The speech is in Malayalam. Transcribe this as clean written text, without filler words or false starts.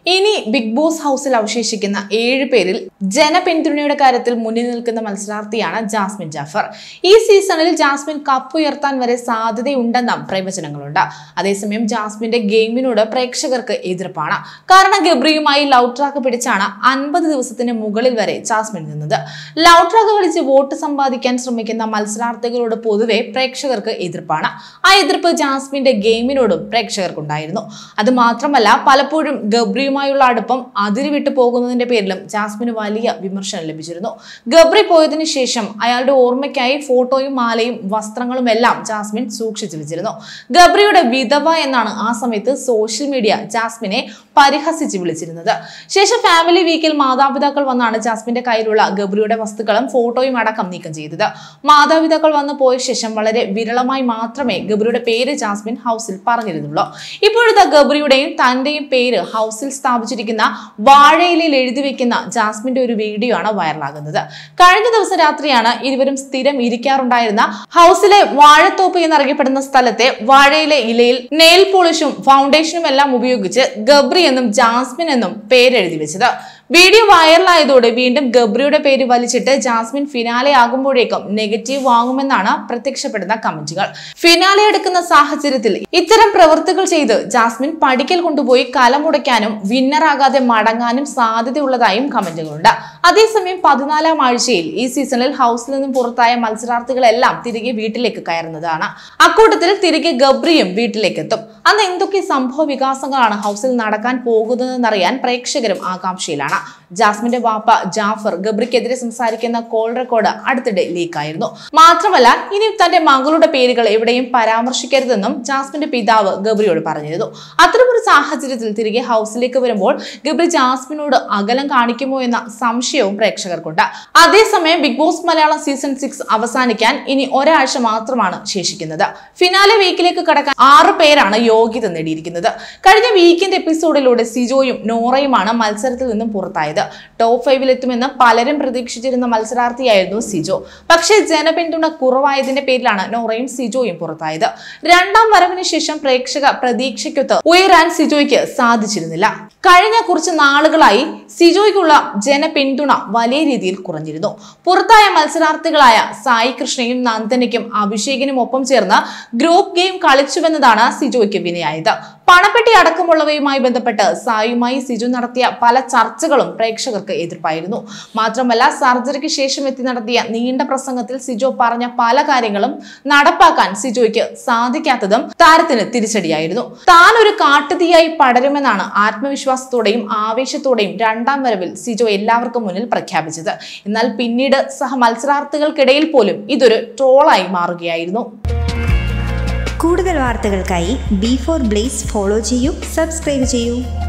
ഇനി ബിഗ് ബോസ് ഹൗസിൽ അവശേഷിക്കുന്ന 7 പേരിൽ ജനപിന്തുണയുടെ കാര്യത്തിൽ മുന്നിൽ നിൽക്കുന്ന മത്സരാർത്ഥിയാണ് ജാസ്മിൻ ജാഫർ. ഈ സീസണിൽ ജാസ്മിൻ കപ്പ് ഉയർത്താൻ വരെ സാധ്യതയുണ്ടെന്ന പ്രവചനങ്ങളുണ്ട്. അതേസമയം ജാസ്മിന്റെ ഗെയിമിനോട് പ്രേക്ഷകർക്ക് എതിർപ്പാണ്. കാരണം ഗബ്രിയുമായി ലവ് ട്രാക്ക് പിടിച്ചാണ് 50 ദിവസത്തിന് മുകളിൽ വരെ ജാസ്മിൻ നിന്നത്. ലവ് ട്രാക്ക് കളിച്ച് വോട്ട് സമ്പാദിക്കാൻ ശ്രമിക്കുന്ന മത്സരാർത്ഥികളോട് പൊതുവെ പ്രേക്ഷകർക്ക് എതിർപ്പാണ്. ആ എതിർപ്പ് ജാസ്മിന്റെ ഗെയിമിനോടും പ്രേക്ഷകർക്കുണ്ടായിരുന്നു. അത് മാത്രമല്ല, പലപ്പോഴും ഗബ്രിയുമായുള്ള അടുപ്പം അതിരുവിട്ടു പോകുന്നതിന്റെ പേരിലും ജാസ്മിന് വലിയ വിമർശനം ലഭിച്ചിരുന്നു. ഗബ്രി പോയതിനു ശേഷം അയാളുടെ ഓർമ്മയ്ക്കായി ഫോട്ടോയും മാലയും വസ്ത്രങ്ങളും എല്ലാം ജാസ്മിൻ സൂക്ഷിച്ചു വെച്ചിരുന്നു. ഗബ്രിയുടെ വിധവ എന്നാണ് ആ സമയത്ത് സോഷ്യൽ മീഡിയ ജാസ്മിനെ പരിഹസിച്ച് വിളിച്ചിരുന്നത്. ശേഷം ഫാമിലി വീക്കിൽ മാതാപിതാക്കൾ വന്നാണ് ജാസ്മിന്റെ കയ്യിലുള്ള ഗബ്രിയുടെ വസ്തുക്കളും ഫോട്ടോയും അടക്കം നീക്കം ചെയ്തത്. മാതാപിതാക്കൾ വന്നു പോയ ശേഷം വളരെ വിരളമായി മാത്രമേ ഗബ്രിയുടെ പേര് ജാസ്മിൻ ഹൗസിൽ പറഞ്ഞിരുന്നുള്ളൂ. ഇപ്പോഴത്തെ ഗബ്രിയുടെയും തന്റെയും പേര് ഹൗസിൽ സ്ഥാപിച്ചിരിക്കുന്ന വാഴയിലയിൽ എഴുതി വെക്കുന്ന ജാസ്മിന്റെ ഒരു വീഡിയോ ആണ് വൈറലാകുന്നത്. കഴിഞ്ഞ ദിവസം രാത്രിയാണ് ഇരുവരും സ്ഥിരം ഇരിക്കാറുണ്ടായിരുന്ന ഹൗസിലെ വാഴത്തോപ്പ് എന്നറിയപ്പെടുന്ന സ്ഥലത്തെ വാഴയിലെ ഇലയിൽ നെയിൽ പോളിഷും ഫൗണ്ടേഷനും എല്ലാം ഉപയോഗിച്ച് ഗബ്രി എന്നും ജാസ്മിൻ എന്നും പേരെഴുതി വെച്ചത്. വീഡിയോ വൈറലായതോടെ വീണ്ടും ഗബ്രിയുടെ പേര് വലിച്ചിട്ട് ജാസ്മിൻ ഫിനാലെ ആകുമ്പോഴേക്കും നെഗറ്റീവ് വാങ്ങുമെന്നാണ് പ്രത്യക്ഷപ്പെടുന്ന കമന്റുകൾ. ഫിനാലെ എടുക്കുന്ന സാഹചര്യത്തിൽ ഇത്തരം പ്രവൃത്തികൾ ചെയ്ത് ജാസ്മിൻ പടിക്കൽ കൊണ്ടുപോയി കലമുടയ്ക്കാനും വിന്നറാകാതെ മടങ്ങാനും സാധ്യതയുള്ളതായും കമന്റുകളുണ്ട്. അതേസമയം 14ാം ആഴ്ചയിൽ ഈ സീസണിൽ ഹൗസിൽ നിന്നും പുറത്തായ മത്സരാർത്ഥികളെല്ലാം തിരികെ വീട്ടിലേക്ക് കയറുന്നതാണ്. അക്കൂട്ടത്തിൽ തിരികെ ഗബ്രിയും വീട്ടിലേക്ക് എത്തും. അന്ന് എന്തൊക്കെ സംഭവ വികാസങ്ങളാണ് ഹൗസിൽ നടക്കാൻ പോകുന്നതെന്നറിയാൻ പ്രേക്ഷകരും ആകാംക്ഷയിലാണ്. ജാസ്മിന്റെ വാപ്പ ജാഫർ ഗബ്രിക്കെതിരെ സംസാരിക്കുന്ന കോൾ റെക്കോർഡ് അടുത്തിടെ ലീക്കായിരുന്നു. മാത്രമല്ല, ഇനി തന്റെ മകളുടെ പേരുകൾ എവിടെയും പരാമർശിക്കരുതെന്നും ജാസ്മിന്റെ പിതാവ് ഗബ്രിയോട് പറഞ്ഞിരുന്നു. അത്തരമൊരു സാഹചര്യത്തിൽ തിരികെ ഹൗസിലേക്ക് വരുമ്പോൾ ഗബ്രി ജാസ്മിനോട് അകലം കാണിക്കുമോ എന്ന സംശയവും പ്രേക്ഷകർക്കുണ്ട്. അതേസമയം ബിഗ് ബോസ് മലയാളം സീസൺ 6 അവസാനിക്കാൻ ഇനി ഒരാഴ്ച മാത്രമാണ് ശേഷിക്കുന്നത്. ഫിനാലെ വീക്കിലേക്ക് കടക്കാൻ 6 പേരാണ് യോഗ്യത നേടിയിരിക്കുന്നത്. കഴിഞ്ഞ വീക്കിന്റെ എപ്പിസോഡിലൂടെ സിജോയും നോറയുമാണ് മത്സരത്തിൽ നിന്നും പുറത്തായത്. ടോപ്പ് 5-ൽ എത്തുമെന്ന് പലരും പ്രതീക്ഷിച്ചിരുന്ന മത്സരാർത്ഥിയായിരുന്നു സിജോ. പക്ഷേ ജനപിന്തുണ കുറവായതിന്റെ പേരിലാണ് നോറയും സിജോയും പുറത്തായത്. രണ്ടാം വരവിന് ശേഷം പ്രേക്ഷക പ്രതീക്ഷയ്ക്കൊത്ത് ഉയരാൻ സിജോയ്ക്ക് സാധിച്ചിരുന്നില്ല. കഴിഞ്ഞ കുറച്ച് നാളുകളായി സിജോയ്ക്കുള്ള ജനപിന്തുണ വലിയ രീതിയിൽ കുറഞ്ഞിരുന്നു. പുറത്തായ മത്സരാർത്ഥികളായ സായി കൃഷ്ണയും നന്ദനയ്ക്കും അഭിഷേകിനും ഒപ്പം ചേർന്ന് ഗ്രൂപ്പ് ഗെയിം കളിച്ചുവെന്നതാണ് സിജോയ്ക്ക് വിനയായത്. പണപ്പെട്ടി അടക്കമുള്ളവയുമായി ബന്ധപ്പെട്ട് സായുമായി സിജു നടത്തിയ പല ചർച്ചകളും പ്രേക്ഷകർക്ക് എതിർപ്പായിരുന്നു. മാത്രമല്ല, സർജറിക്ക് ശേഷം എത്തി നടത്തിയ നീണ്ട പ്രസംഗത്തിൽ സിജോ പറഞ്ഞ പല കാര്യങ്ങളും നടപ്പാക്കാൻ സിജോയ്ക്ക് സാധിക്കാത്തതും താരത്തിന് തിരിച്ചടിയായിരുന്നു. താൻ ഒരു കാട്ടുതീയായി പടരുമെന്നാണ് ആത്മവിശ്വാസത്തോടെയും ആവേശത്തോടെയും രണ്ടാം വരവിൽ സിജോ എല്ലാവർക്കും മുന്നിൽ പ്രഖ്യാപിച്ചത്. എന്നാൽ പിന്നീട് സഹ മത്സരാർത്ഥികൾക്കിടയിൽ പോലും ഇതൊരു ട്രോളായി മാറുകയായിരുന്നു. കൂടുതൽ വാർത്തകൾക്കായി B4 Blaze ഫോളോ ചെയ്യൂ, സബ്സ്ക്രൈബ് ചെയ്യൂ.